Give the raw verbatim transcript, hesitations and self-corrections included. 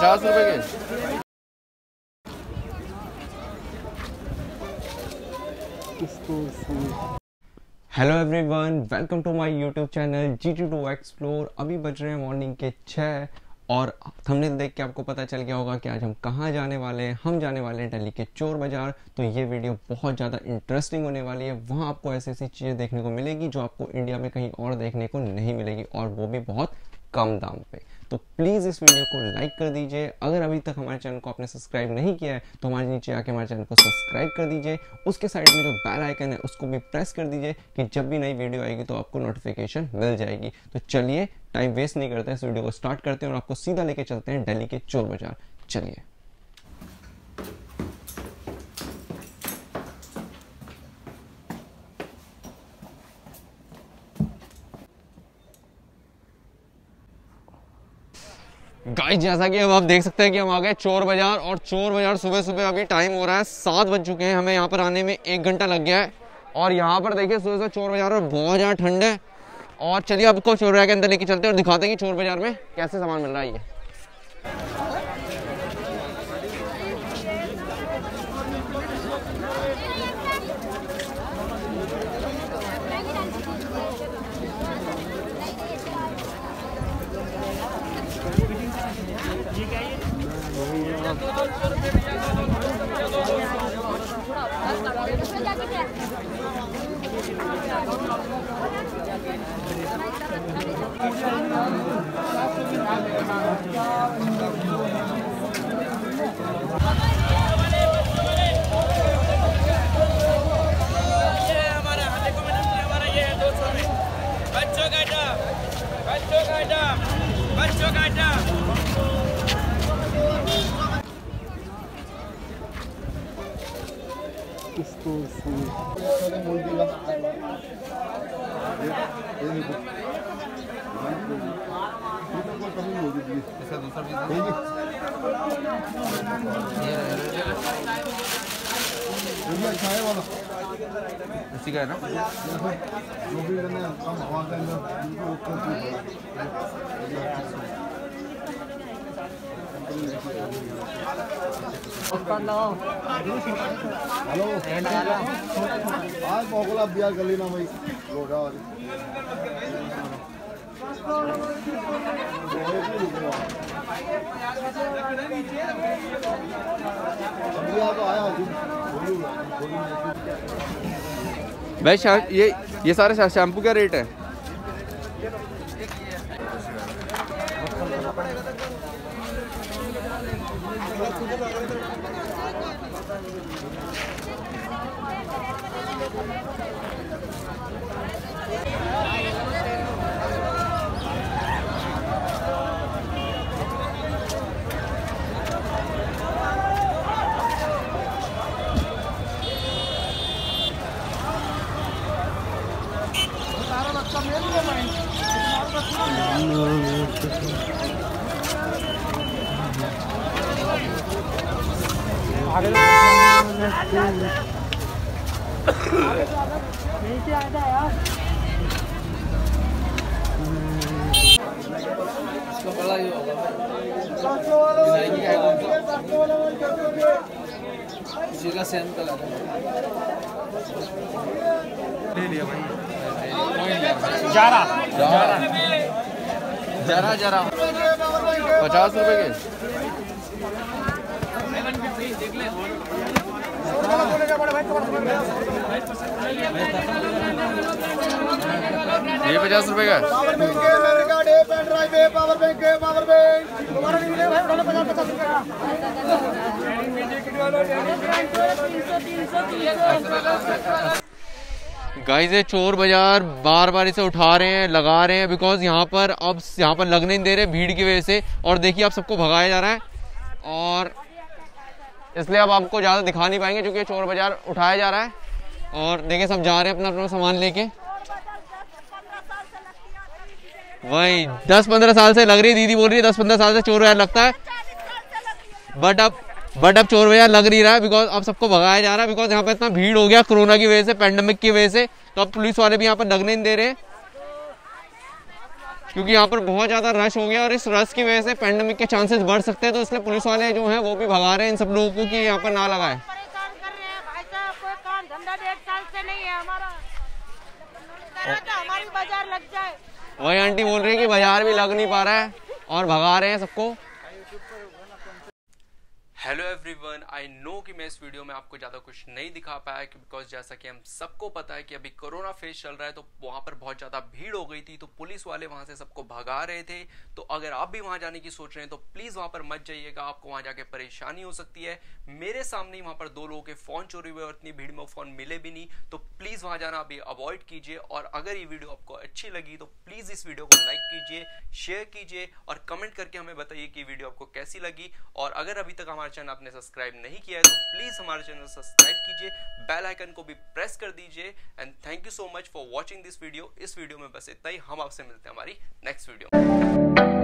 पचास रुपए के। Hello everyone, welcome to my YouTube channel G T to explore. अभी बज रहे हैं मॉर्निंग के छः और थंबनेल देख के आपको पता चल गया होगा कि आज हम कहाँ जाने वाले हैं। हम जाने वाले हैं दिल्ली के चोर बाज़ार। तो ये वीडियो बहुत ज़्यादा इंटरेस्टिंग होने वाली है। वहाँ आपको ऐसी ऐसी चीज़ें देखने को मिलेगी जो आपको इंडिया में कहीं और देखने को नहीं मिलेगी, और वो भी बहुत कम दाम पे। तो प्लीज़ इस वीडियो को लाइक कर दीजिए। अगर अभी तक हमारे चैनल को आपने सब्सक्राइब नहीं किया है तो हमारे नीचे आके हमारे चैनल को सब्सक्राइब कर दीजिए। उसके साइड में जो बेल आइकन है उसको भी प्रेस कर दीजिए कि जब भी नई वीडियो आएगी तो आपको नोटिफिकेशन मिल जाएगी। तो चलिए टाइम वेस्ट नहीं करते, इस वीडियो को स्टार्ट करते हैं और आपको सीधा लेके चलते हैं दिल्ली के चोर बाजार। चलिए। गाइस, जैसा कि अब आप देख सकते हैं कि हम आ गए चोर बाजार। और चोर बाजार सुबह सुबह अभी टाइम हो रहा है सात बज चुके हैं। हमें यहाँ पर आने में एक घंटा लग गया है। और यहाँ पर देखिए सुबह सुबह चोर बाजार में बहुत ज़्यादा ठंड है। और चलिए आपको चोर बाजार के अंदर लेके चलते हैं और दिखाते हैं कि चोर बाजार में कैसे सामान मिल रहा है। ये बच्चों का आइटम, बच्चों का आइटम, बच्चों का आइटम। इसको इसी का है ना। हेलो आज मोगला बिया कर लेना भाई। भाई ये ये सारे शैम्पू क्या रेट है? इसी का सेम कलर ले लिया भाई। जरा जरा जरा जरा पचास रुपए के। ये पचास रुपए का। गाइस, ये चोर बाजार बार बार इसे उठा रहे हैं, लगा रहे हैं, बिकॉज यहाँ पर अब यहाँ पर लगने नहीं दे रहे भीड़ की वजह से। और देखिए आप सबको भगाया जा रहा है और इसलिए अब आपको ज़्यादा दिखा नहीं पाएंगे क्योंकि चोर बाजार उठाया जा रहा है। और देखिए सब जा रहे हैं अपना अपना सामान लेके। वही दस पंद्रह साल से लग रही है, दीदी बोल रही है दस पंद्रह साल से चोर बाजार लगता है। बट अब बट अब चोर बाजार लग नहीं रहा है बिकॉज अब सबको भगाया जा रहा है। बिकॉज यहाँ पे इतना भीड़ हो गया कोरोना की वजह से, पेंडेमिक की वजह से, तो अब पुलिस वाले भी यहाँ पर लगने नहीं दे रहे हैं। क्योंकि यहाँ पर बहुत ज़्यादा रश हो गया और इस रश की वजह से पेंडेमिक के चांसेस बढ़ सकते हैं, तो इसलिए पुलिस वाले जो हैं वो भी भगा रहे हैं इन सब लोगों को कि यहाँ पर ना लगाए। परेशान कर रहे हैं भाई साहब, कोई काम धंधा डेढ़ साल से नहीं है हमारा, तो हमारी बाजार लग जाए। वही आंटी बोल रही है कि बाजार भी लग नहीं पा रहा है और भगा रहे हैं सबको। हेलो एवरीवन, आई नो कि मैं इस वीडियो में आपको ज़्यादा कुछ नहीं दिखा पाया कि बिकॉज जैसा कि हम सबको पता है कि अभी कोरोना फेज चल रहा है, तो वहाँ पर बहुत ज़्यादा भीड़ हो गई थी, तो पुलिस वाले वहाँ से सबको भगा रहे थे। तो अगर आप भी वहाँ जाने की सोच रहे हैं तो प्लीज़ वहाँ पर मत जाइएगा, आपको वहाँ जाके परेशानी हो सकती है। मेरे सामने ही वहाँ पर दो लोगों के फ़ोन चोरी हुए और इतनी भीड़ में फ़ोन मिले भी नहीं, तो प्लीज़ वहाँ जाना अभी अवॉइड कीजिए। और अगर ये वीडियो आपको अच्छी लगी तो प्लीज़ इस वीडियो को लाइक कीजिए, शेयर कीजिए और कमेंट करके हमें बताइए कि वीडियो आपको कैसी लगी। और अगर अभी तक हमारा चैनल आपने सब्सक्राइब नहीं किया है तो प्लीज हमारे चैनल सब्सक्राइब कीजिए, बेल आइकन को भी प्रेस कर दीजिए। And thank you so much for watching this video. इस वीडियो में बस इतना ही, हम आपसे मिलते हैं हमारी नेक्स्ट वीडियो में।